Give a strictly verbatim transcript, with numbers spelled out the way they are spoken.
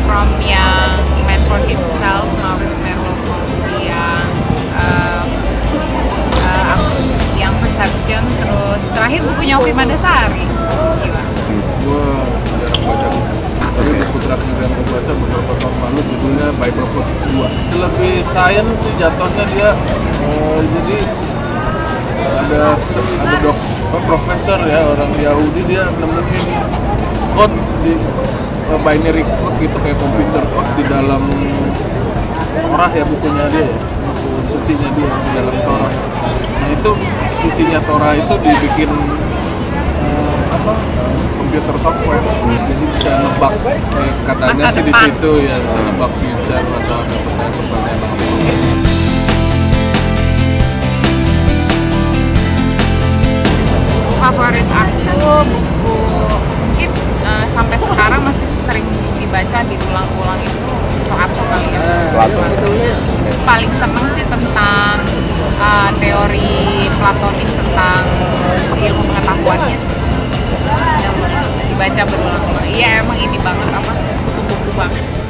from yang Man for Himself, Maurice Merleau-Ponty yang um, uh, yang Perception, terus terakhir bukunya Ovi Mandasari. Gila. Gue jarang baca buku. Tapi buku terakhir yang gue baca beberapa tahun lalu judulnya Bible Code dua. Lebih science sih jatuhnya dia. Uh, jadi ada ada dok profesor ya orang Yahudi, dia nemuin code di uh, binary code gitu kayak komputer code di dalam Torah ya, bukunya dia ya, buku sucinya dia di dalam Torah. Nah itu isinya Torah itu dibikin uh, apa komputer software, jadi bisa nebak eh, katanya Masa sih di depan. situ ya, bisa nebak future atau ada pertanyaan-pertanyaan apa. Favorit aku buku mungkin uh, sampai sekarang masih sering dibaca diulang-ulang itu Plato kali ya. Plato. Paling seneng sih tentang uh, teori Platonis tentang ilmu pengetahuannya yang dibaca berulang-ulang. Iya emang ini banget apa buku-buku banget.